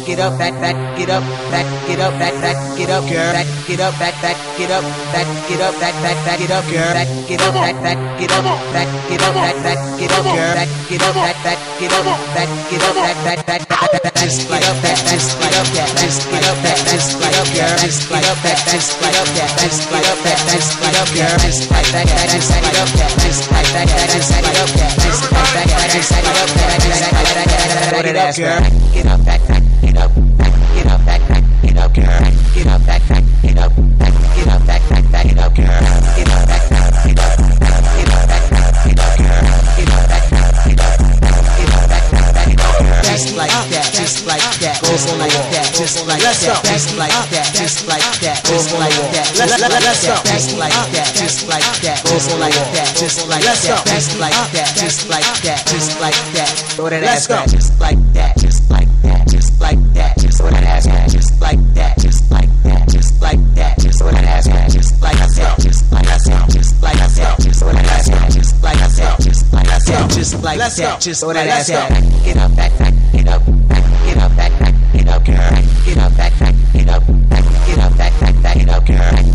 it up, back it up, back it up, back it up, girl, back it up, back it up, back it up, back it up, girl, back it up, back it up, back it up, back it up, girl, back it up, back it up, back it up, back just like that, just like that, just like that, just like girl, just like that, just like that, just like that, just like girl, just like that, just like that, just like that, just like that, just like that, just like that, girl, get up, back it up, get up, back it up, girl, get up, back it up, get up, back it up, girl, get up, back it up, get up, back it up, girl, get up, back it up, get up, back it up, girl, just like that, just like that, just like that, just like that, just like that, just like that, just like that, let's go, just like that, just like that, just like that, just like that, just like that, just like that, just like that, throw that ass back, just like that, just like that, just like that, just throw that ass back, just like that, just like that, just like that, just throw that ass back, just like that, just like that, just like that, just throw that ass back, just like that, just like that, just like that, just throw that ass back, get up, back it up, get up, back it up, girl, get up, back it up, get up, back it up, girl.